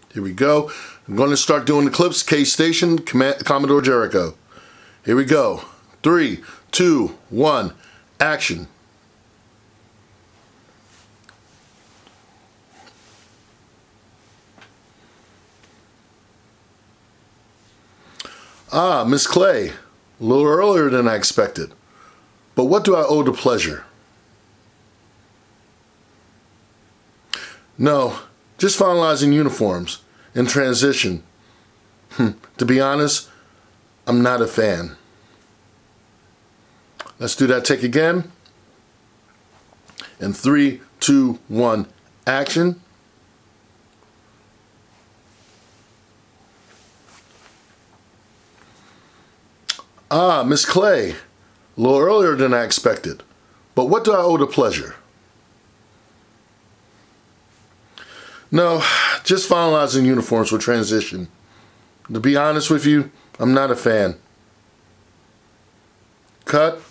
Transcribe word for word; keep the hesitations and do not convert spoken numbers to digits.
Here we go. I'm going to start doing the clips. K-Station, Commodore Jericho. Here we go. Three, two, one, action. Ah, Miss Clay, a little earlier than I expected. But what do I owe the pleasure? No, just finalizing uniforms in transition. To be honest, I'm not a fan. Let's do that take again. In three, two, one, action. Ah, Miss Clay, a little earlier than I expected. But what do I owe the pleasure? No, just finalizing uniforms for transition. To be honest with you, I'm not a fan. Cut.